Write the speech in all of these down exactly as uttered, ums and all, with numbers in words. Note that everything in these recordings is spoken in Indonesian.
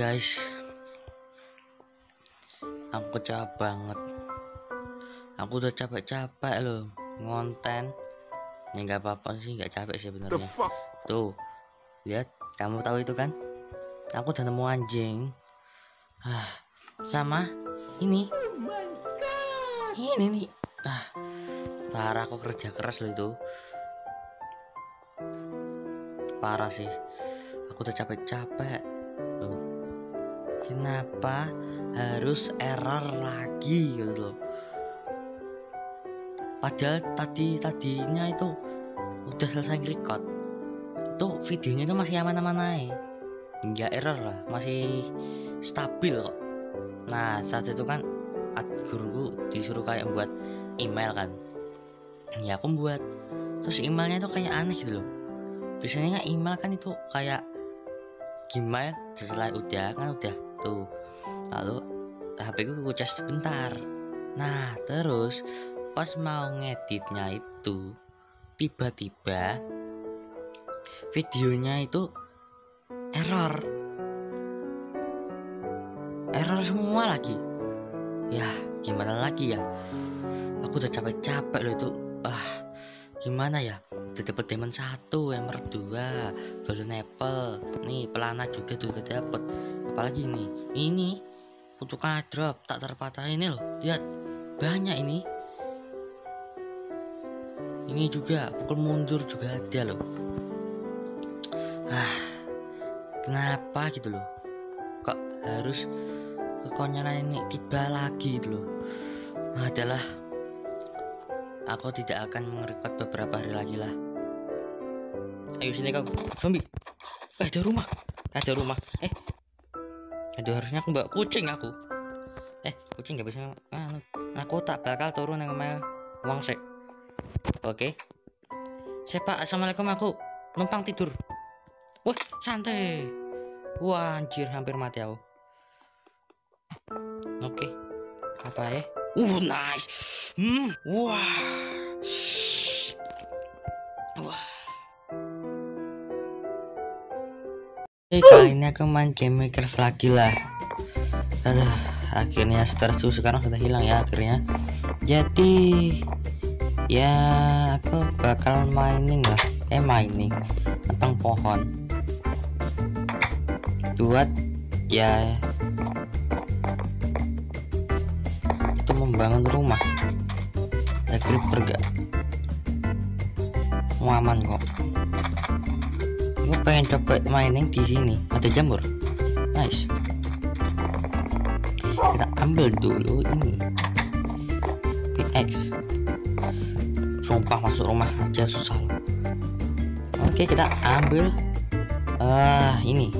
guys, aku capek banget. Aku udah capek-capek loh ngonten. Ya nggak apa-apa sih, nggak capek sih sebenarnya. Tuh, lihat, kamu tahu itu kan? Aku udah nemu anjing. Ah, sama ini. Ini nih. Ah, parah, aku kerja keras loh itu. Parah sih. Aku udah capek-capek loh. Kenapa harus error lagi gitu loh? Padahal tadi tadinya itu udah selesai record, tuh videonya itu masih aman-aman aja, nggak error lah, masih stabil kok. Nah saat itu kan guruku disuruh kayak buat email kan, ya aku buat, terus emailnya itu kayak aneh gitu loh. Biasanya kan email kan itu kayak Gmail, setelah udah kan udah tuh, lalu H P ku kucas sebentar. Nah terus pas mau ngeditnya itu tiba-tiba videonya itu error error semua lagi. Ya gimana lagi ya, aku udah capek-capek loh itu. Ah gimana ya, udah dapet diamond satu, emerald dua, golden apple, nih pelana juga tuh udah dapet. Apalagi ini ini untuk drop tak terpatah ini loh, lihat banyak ini. Ini juga pukul mundur juga ada loh. Ah, kenapa gitu loh? Kok harus kekonyolan ini tiba lagi gitu loh? Nah, adalah aku tidak akan merekod beberapa hari lagi lah. Ayo sini kau, zombie. Eh, ada rumah. Ada rumah. Eh, aduh harusnya aku bawa kucing aku. Eh, kucing nggak bisa. Ah, aku tak bakal turun yang namanya uang sek. Oke, siapa? Assalamualaikum, aku numpang tidur. Wah santai. Wah anjir, hampir mati aku. Oke, apa ya? Uh nice. Hmm, wah, wah. Eh kali ini aku main game Minecraft lagi lah. Aduh, akhirnya stresku sekarang sudah hilang ya akhirnya. Jadi ya aku bakal mining lah, eh mining tentang pohon buat ya itu membangun rumah. Ada creeper gak? Mau aman kok. Gue pengen coba mining di sini, ada jamur, nice. Kita ambil dulu ini pickaxe. Sumpah masuk rumah aja susah loh. Oke kita ambil ah uh, ini.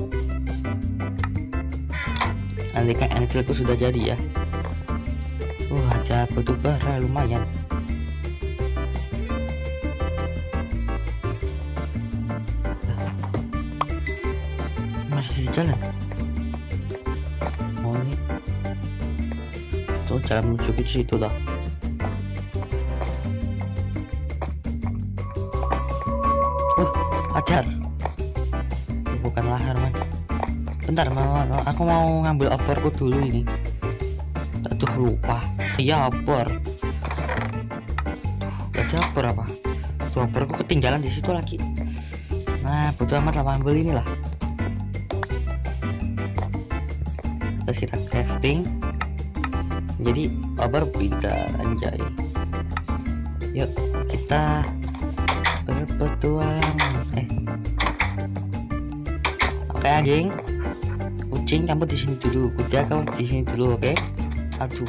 Nanti kan anvilku sudah jadi ya. Uh ada batu bara lumayan. Masih di jalan. Oh ini. Tuh jalan menuju ke situ dah. Ajar, bukan lahar man. Bentar, mau, aku mau ngambil oporku dulu ini. Aduh lupa. Iya opor. Gak ada opor apa? Tuh oporku ketinggalan di situ lagi. Nah bodo amat lah, ambil inilah. Terus kita crafting. Jadi opor pintar anjay. Yuk kita berpetualang. Eh, oke okay, anjing, kucing kamu di sini dulu, kuda kamu di sini dulu, oke? Okay? Aduh,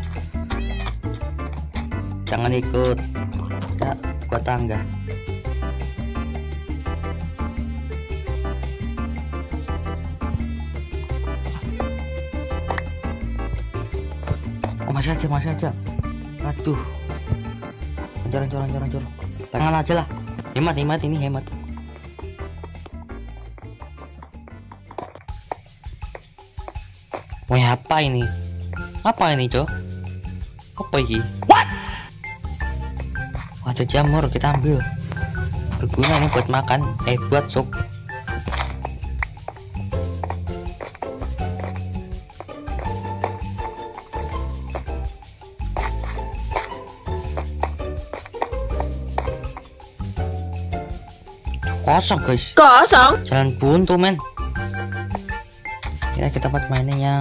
jangan ikut, ya, buat tangga. Oh masih aja, masih aja. Aduh, anjor, anjor, anjor, anjor. Tangan aja lah. Hemat, hemat ini hemat. Wah apa ini? Apa ini cok? Apa ini? What? Wah ada jamur, kita ambil. Berguna ini buat makan, eh buat sup. kosong guys. Kosong. Jalan buntu men. Ya kita buat mainnya yang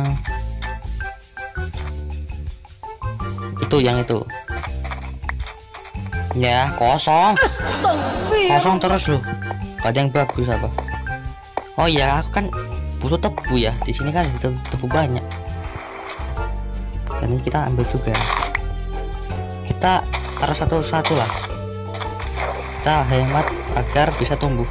itu, yang itu. Ya kosong. Kosong terus loh. Gak ada yang bagus apa. Oh ya, aku kan butuh tebu ya. Di sini kan tebu, tebu banyak. Dan ini kita ambil juga. Kita taruh satu-satu lah. Kita hemat agar bisa tumbuh.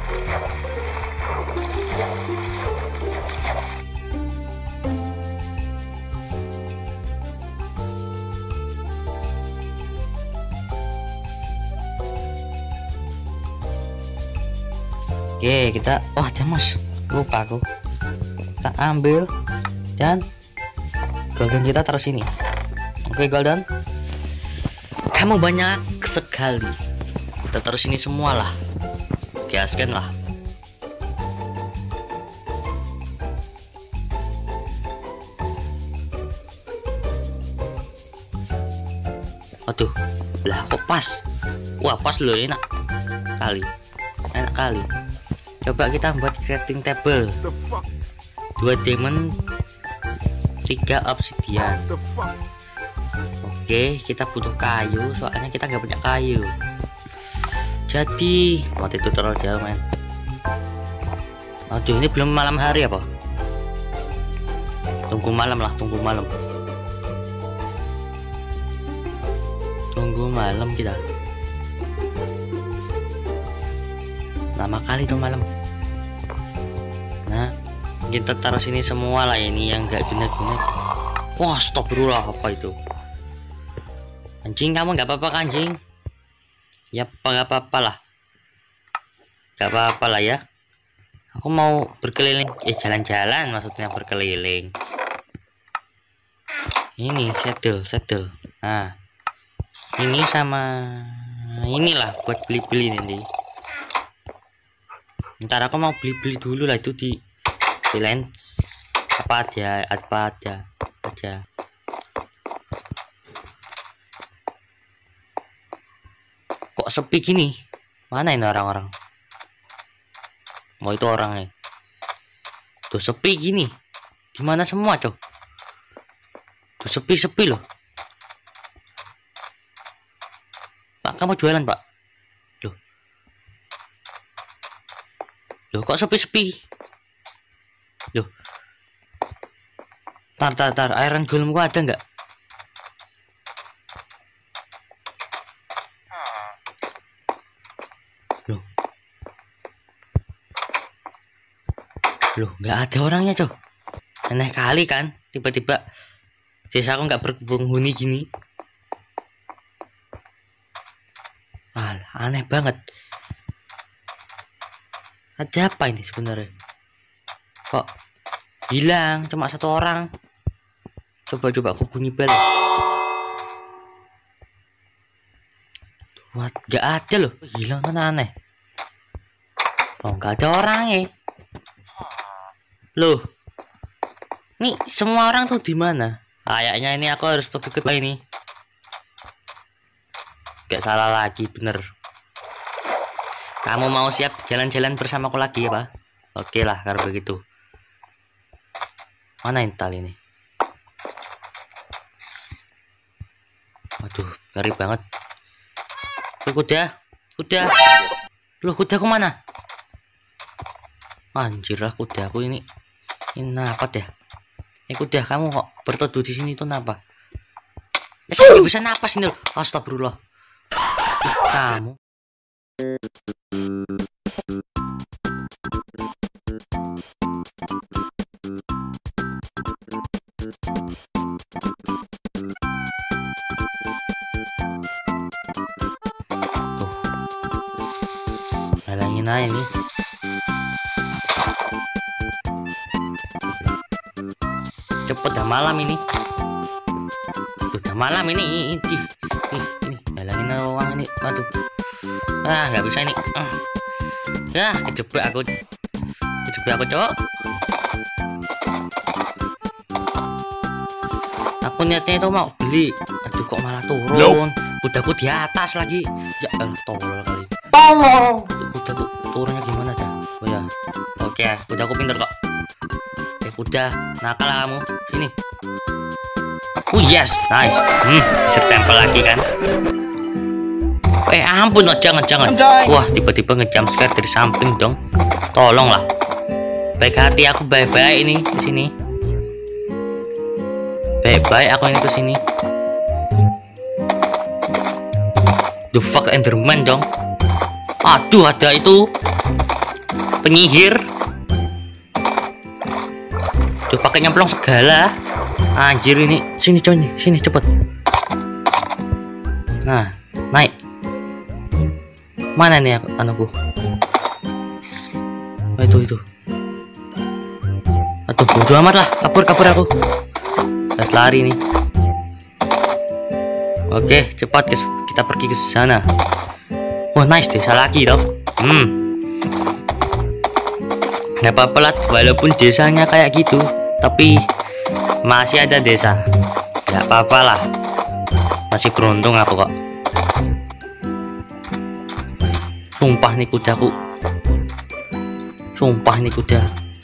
Oke, kita wah demos lupa aku. Kita ambil dan golden kita taruh sini. Oke golden, kamu banyak sekali. Kita taruh sini semua lah. Gaskan lah. Aduh, lah kok pas? Wah pas loh, enak kali, enak kali. Coba kita buat crafting table. Dua diamond, tiga obsidian. Oke, kita butuh kayu, soalnya kita nggak punya kayu. Jadi waktu itu terlalu jauh men. Aduh, ini belum malam hari apa? Tunggu malam lah, tunggu malam. Tunggu malam kita. Lama kali tuh malam. Nah, kita taruh sini semua lah ini yang nggak guna-guna. Wah, stop dulu lah, apa itu? Anjing, kamu nggak apa-apa kan, anjing? Ya, nggak apa-apa lah. Nggak apa-apa lah ya. Aku mau berkeliling, eh jalan-jalan maksudnya berkeliling. Ini saddle, saddle. Nah, ini sama inilah buat beli-beli nanti. Ntar aku mau beli-beli dulu lah itu di di lens apa aja, apa aja aja. Kok sepi gini? Mana ini orang-orang? Mau itu orangnya? Tuh sepi gini. Gimana semua cok? Tuh sepi-sepi loh. Pak, kamu jualan pak? Loh, loh kok sepi-sepi? Loh, tar tar tar, iron golemku ada nggak? Loh, loh nggak ada orangnya cok. Aneh kali kan, tiba-tiba desa aku nggak berpenghuni gini. Ah, aneh banget. Ada apa ini sebenarnya? Kok hilang cuma satu orang? Coba-coba aku bunyi bel. What? Gak ada loh. Hilang kan aneh. Oh, gak ada orangnya. Loh, nih semua orang tuh di mana? Kayaknya ini aku harus pergi ke ini. Gak salah lagi, bener. Kamu mau siap jalan-jalan bersamaku lagi ya pak? Oke lah kalau begitu. Mana intal ini? Waduh, ngeri banget. Tuh, kuda, kuda. Loh, kudaku mana? Anjir lah, kudaku ini. Ini napas ya? Eh kuda, kamu kok berteduh di sini tuh napa? Eh, saya bisa napas ini loh. Astagfirullah. Ih, kamu. Tuh. Halangin aja nih. Cepet dah malam ini. Udah malam ini. Ini, ini, ini. Halangin orang ini. Waduh. Ah, nggak bisa ini. Ah. Ya, kejebak aku. Kejebak aku, cowok. Aku niatnya itu mau beli. Aduh, kok malah turun. Nope. Udah aku di atas lagi. Ya Allah, tolol kali. Tolong. Kudaku turunnya gimana dah? Oh ya. Oke, kudaku pinter kok. Eh kuda, nakal lah kamu. Sini. Oh yes, nice. Hmm, bisa tempel lagi kan? Eh ampun, oh, jangan jangan. Wah, tiba-tiba ngejump scare dari samping dong. Tolonglah. Baik hati aku baik-baik ini di sini. Baik-baik aku ini ke sini. The fuck Enderman dong. Aduh, ada itu penyihir. Tuh pakai nyemplung segala. Anjir ini. Sini coy nih, sini cepet. Nah, naik. Mana nih anakku? Oh, itu itu. Aduh, bodo amat lah. Kabur kabur aku. Harus lari nih. Oke, cepat guys. Kita pergi ke sana. Oh nice, desa lagi dong. Hmm. Nggak apa-apa lah, walaupun desanya kayak gitu, tapi masih ada desa. Nggak apa-apa lah. Masih beruntung aku kok. Sumpah nih kudaku. Sumpah nih kuda.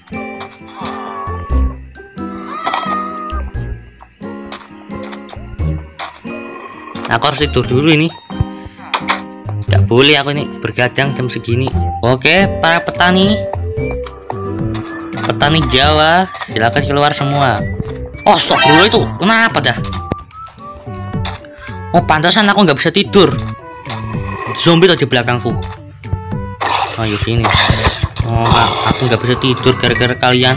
Aku harus tidur dulu ini. Gak boleh aku ini bergadang jam segini. Oke, para petani, petani Jawa, silakan keluar semua. Oh stop dulu, itu kenapa dah? Oh pantasan aku nggak bisa tidur. Zombie tuh di belakangku. Ayo sini. Oh aku nggak bisa tidur gara-gara kalian.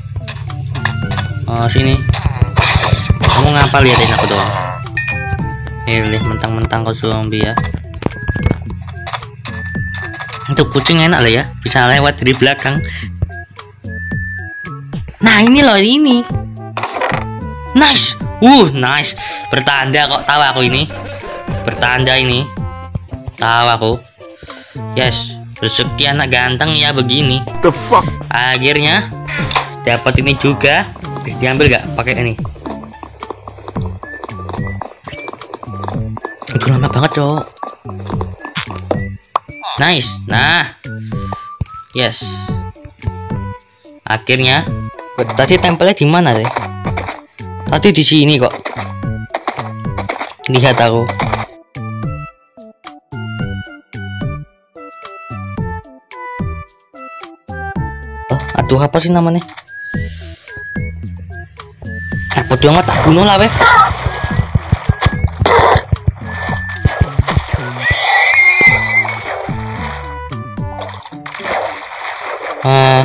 Oh sini. Kamu ngapa liatin aku doang? Pilih mentang-mentang kau zombie ya. Untuk kucing enak lah ya, bisa lewat dari belakang. Nah ini loh ini. Nice. Uh nice. Bertanda kok, tahu aku ini. Bertanda ini. Tahu aku. Yes, rezeki anak ganteng ya begini. The fuck. Akhirnya dapat ini juga. Bisa diambil gak pakai ini? Itu lama banget cok. Nice. Nah yes, akhirnya. Tadi tempelnya di mana deh? Tadi di sini kok. Lihat aku. Oh, aduh apa sih namanya? Apa tuh amat tak bunuh lah weh. Ah.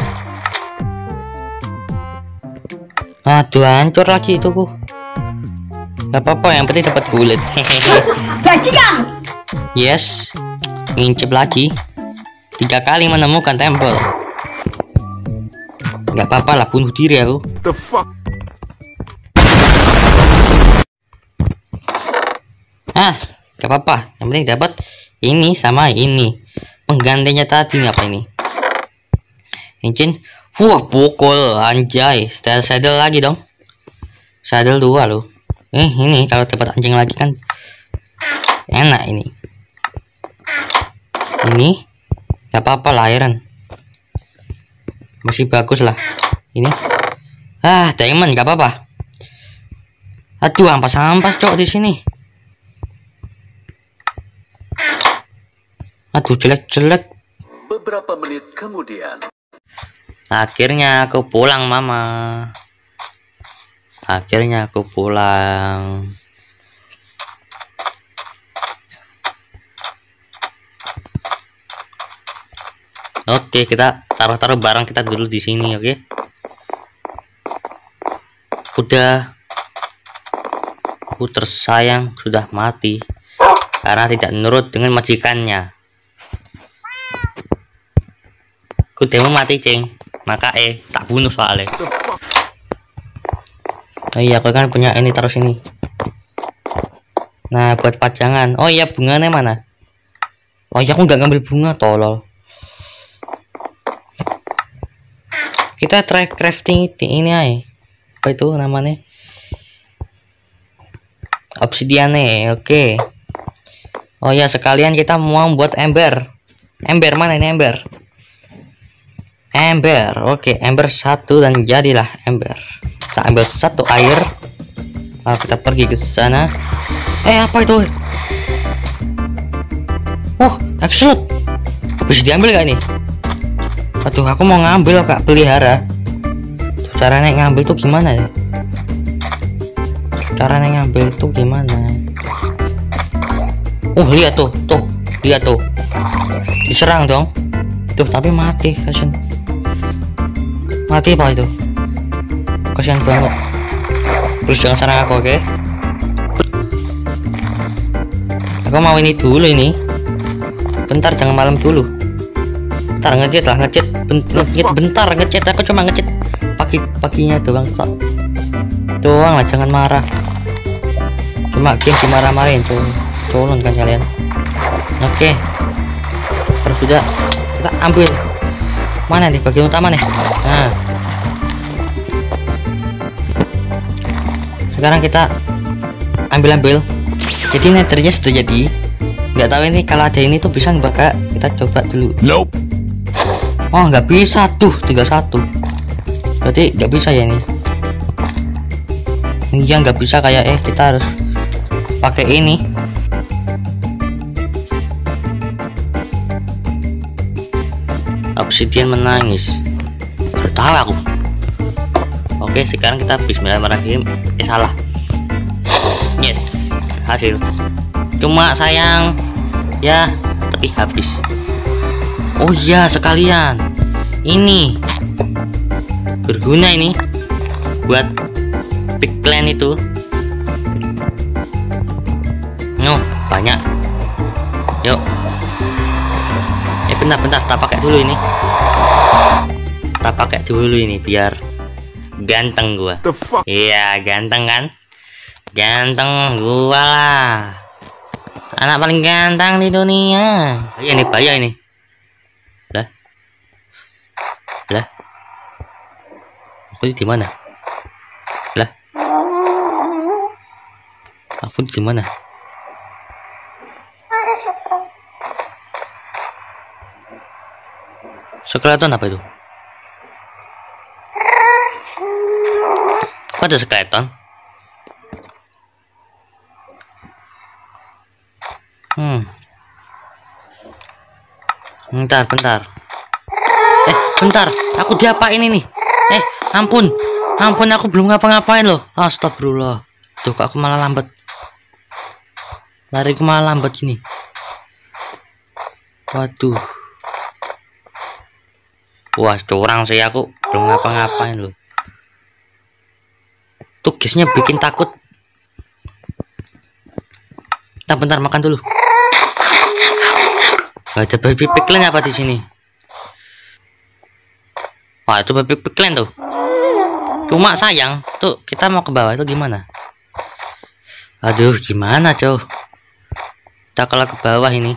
Aduh hancur lagi itu ku. Gak apa-apa, yang penting dapat kulit. Hehehe. Bajingan. Yes, ngincip lagi. Tiga kali menemukan tempel. Gak apa-apa lah, bunuh diri aku. The fuck. Ah, gak apa-apa. Yang penting dapat ini sama ini. Penggantinya tadi apa ini? Engine. Wah, pukul anjay. Style saddle lagi dong. Saddle dua loh. Eh, ini kalau dapat anjing lagi kan enak ini. Ini gak apa-apa lah, iron. Masih bagus lah. Ini. Ah, diamond gak apa-apa. Aduh, ampas-ampas cok di sini. Aduh, jelek-jelek. Beberapa menit kemudian. Akhirnya aku pulang mama. Akhirnya aku pulang. Oke, kita taruh-taruh barang kita dulu di sini, oke? Udah. Aku tersayang sudah mati karena tidak nurut dengan majikannya. Kudemu mati, ceng. Maka eh tak bunuh soalnya. Oh iya, aku kan punya ini, taruh sini. Nah, buat pajangan. Oh iya, bunganya mana? Oh iya, aku nggak ngambil bunga, tolol. Kita try crafting ini aja. Apa itu namanya? Obsidian nih, oke. Oh ya, sekalian kita mau buat ember. Ember mana ini ember? Ember, oke, ember satu dan jadilah ember. Kita ambil satu air. Lalu kita pergi ke sana. Eh, apa itu? Oh, excellent. Bisa diambil gak ini? Aduh, aku mau ngambil kak, pelihara. Caranya ngambil tuh gimana ya? Caranya ngambil tuh gimana? Oh, lihat tuh, tuh, lihat tuh. Diserang dong. Tuh, tapi mati, kasian. Mati apa itu? Kasian banget. Terus jangan serang aku, oke? Okay? Aku mau ini dulu ini. Bentar, jangan malam dulu. Bentar, ngecet lah, ngecet. Bentar, ngecet, bentar, ngecet. Aku cuma ngecet pagi paginya doang kok. Doang lah, jangan marah. Cuma game dimarah-marahin tuh. Tolong kan kalian. Oke. Okay. Terus sudah kita ambil. Mana nih bagian utama nih? Nah. Sekarang kita ambil-ambil. Jadi nethernya sudah jadi. Nggak tahu ini kalau ada ini tuh bisa nggak kak? Kita coba dulu. Nope. Oh nggak bisa tuh tiga puluh satu. Berarti nggak bisa ya ini. Iya nggak bisa kayak eh kita harus pakai ini. Obsidian menangis. Tertawa aku. Oke, sekarang kita bismillahirrahmanirrahim. Eh salah. Yes, hasil. Cuma sayang ya, tapi habis. Oh iya, sekalian. Ini berguna ini buat big clan itu. No, banyak. Yuk. Eh bentar-bentar, tak pakai dulu ini. Tak pakai dulu ini biar ganteng gua. Iya, ganteng kan? Ganteng gua lah. Anak paling ganteng di dunia. Iya ini bahaya ini. Lah. Lah. Aku di mana? Lah. Aku di mana? Skeleton apa itu? Kok ada skeleton? Hmm. Bentar, bentar. Eh, bentar. Aku diapain ini? Eh, ampun. Ampun, aku belum ngapa-ngapain loh. Astagfirullah. Tuh, kok aku malah lambat. Lariku malah lambat gini. Waduh. Wah, curang sih aku. Belum ngapa-ngapain loh. Tuh, guysnya bikin takut. Bentar, bentar, makan dulu. Gak ada baby picklen apa di sini? Wah, itu baby picklen tuh. Cuma sayang, tuh kita mau ke bawah itu gimana? Aduh, gimana, cow? Kita kalau ke bawah ini.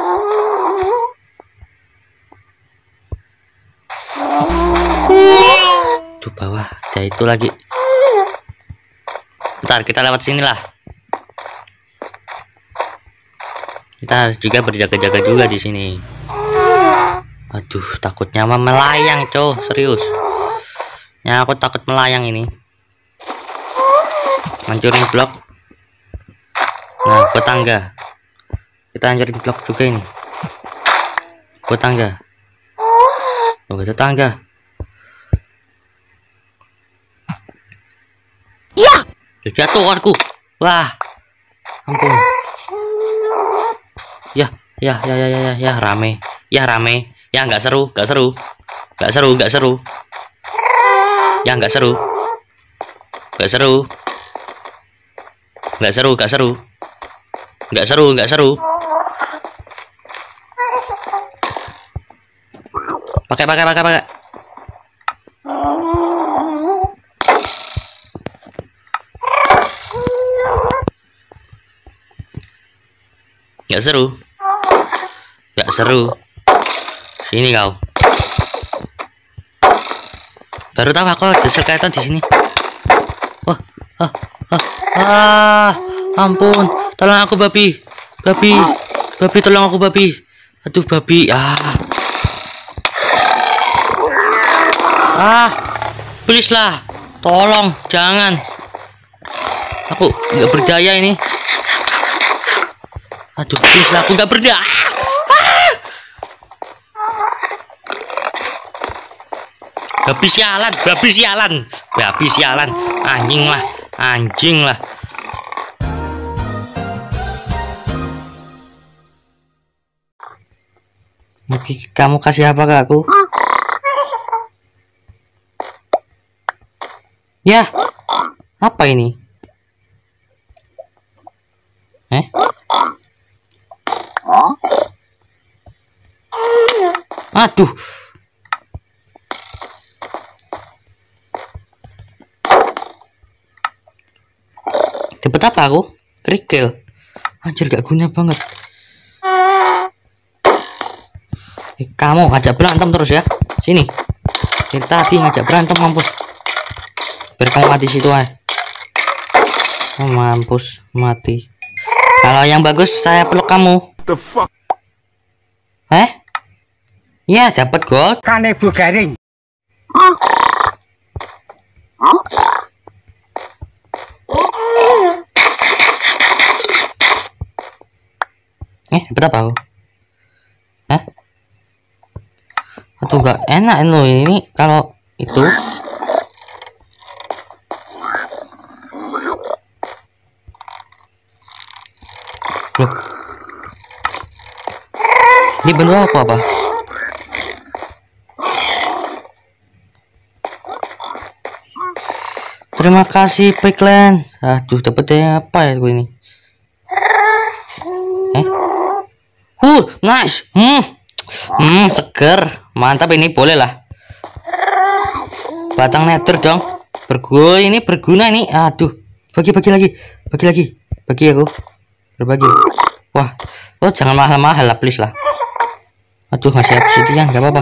Tuh bawah, ada itu lagi. Bentar, kita lewat sini lah. Kita harus juga berjaga-jaga juga di sini. Aduh, takutnya mah melayang, cow, serius. Ya, aku takut melayang ini. Hancurin blok. Nah, buat tangga. Kita hancurin blok juga ini. Buat tangga. Oh, ada tangga. Ya. Jatuh aku. Wah. Ampun. Ya, ya, ya, ya, ya, ya, rame. Ya, rame. Ya, nggak seru, nggak seru. Nggak seru, nggak seru. Ya, nggak seru. Nggak seru. Nggak seru, nggak seru. Nggak seru, nggak seru. Pakai, pakai, pakai, pakai. Nggak seru. Nggak seru. Sini kau. Baru tahu aku ada skeleton di sini. Wah, ah, ah, ah, ampun. Tolong aku babi. Babi. Babi tolong aku babi. Aduh babi. Ah. Ah. Please lah. Tolong, jangan. Aku nggak berdaya ini. Aduh, please lah, aku nggak berdaya. Ah. Babi sialan, babi sialan, babi sialan, anjing lah, anjing lah. Oke, kamu kasih apa ke aku? Ya, apa ini? Eh? Aduh. Dapat apa aku? Kerikil. Anjir, gak guna banget. Eh, kamu ngajak berantem terus ya. Sini. Dari tadi ngajak berantem, mampus. Biar kamu mati situ aja. Oh, mampus, mati. Kalau yang bagus saya peluk kamu. The fuck? Eh? Ya, dapat gold. Kane Bu Garing. Eh, dapat apa aku? Eh? Aduh, gak enak loh ini kalau itu. Loh. Ini benua aku apa? Terima kasih Pickland. Aduh, dapetnya apa ya gue ini? Eh? Uh, nice. Hmm. Hmm, seger. Mantap ini, boleh lah. Batang nether dong. Berguna ini, berguna ini. Aduh. Bagi-bagi lagi. Bagi lagi. Bagi aku. Berbagi. Wah. Oh, jangan mahal-mahal lah, please lah. Aduh, masih obsidian, nggak apa-apa.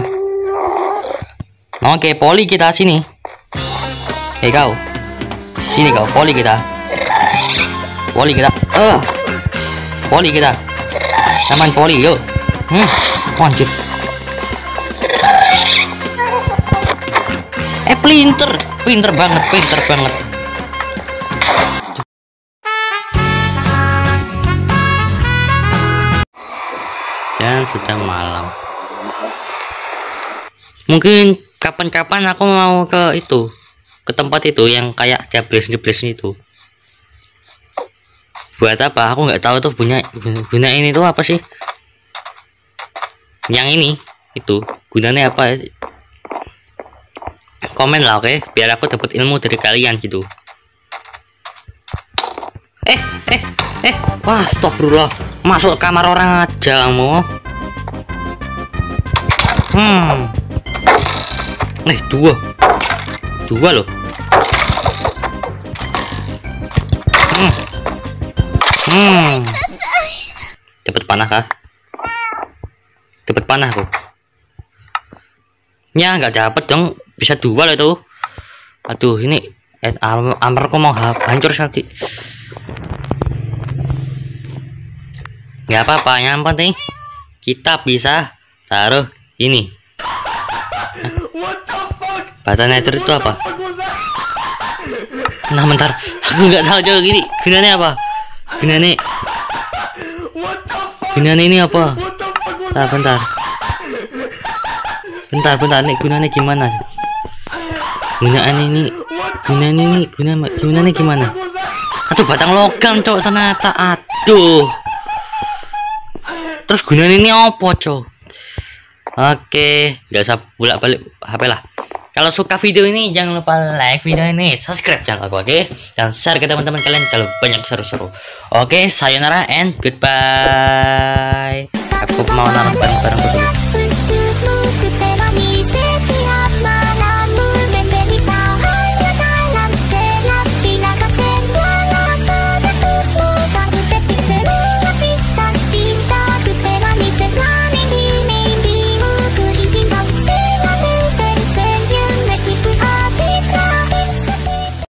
Oke, poli kita sini. Hei kau. Sini kau, poli kita. Poli kita. Eh. Uh. Poli kita. Taman poli, yuk. Hmm. Anjir. Eh, pinter. Pinter banget, pinter banget. Dan sudah malam. Mungkin kapan-kapan aku mau ke itu, ke tempat itu yang kayak jebres-jebres itu. Buat apa? Aku nggak tahu tuh punya guna ini tuh apa sih? Yang ini itu gunanya apa? Komen lah, oke? Okay? Biar aku dapat ilmu dari kalian gitu. Eh, eh, eh, wah, stop bro, masuk kamar orang aja kamu. Hmm. Eh, dua, dua loh. Hmm. Hmm. Dapat panah kah? Dapat panah kok. Ya nggak dapat dong, bisa dua lah itu. Aduh, ini armor armorku mau hancur sakit. Nggak apa-apa, yang penting kita bisa taruh ini. Bata nether itu apa? Nah, bentar, aku nggak tahu jauh gini. Gunanya apa? Gunanya, gunanya ini apa? Bentar, bentar, bentar, bentar. Nih gunanya gimana? Gunanya ini, gunanya ini, gunanya, gunanya gimana? Aduh, batang logam cok ternyata. Aduh. Terus gunanya ini apa cok? Oke, gak usah bolak balik H P lah. Kalau suka video ini jangan lupa like video ini, subscribe channel aku, oke? Dan share ke teman-teman kalian kalau banyak seru-seru. Oke, sayonara and goodbye. Aku mau naruh bareng-bareng dulu.